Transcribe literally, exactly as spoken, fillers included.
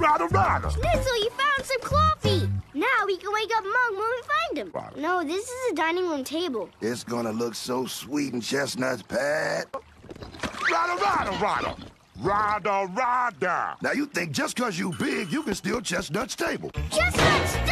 Rider, rider. Schnitzel, you found some coffee. Now we can wake up Mug when we find him. Rider. No, this is a dining room table. It's gonna look so sweet in Chestnut's pad. Rider, rider, rider. Rider, rider. Now you think just 'cause you big, you can steal Chestnut's table. Chestnut!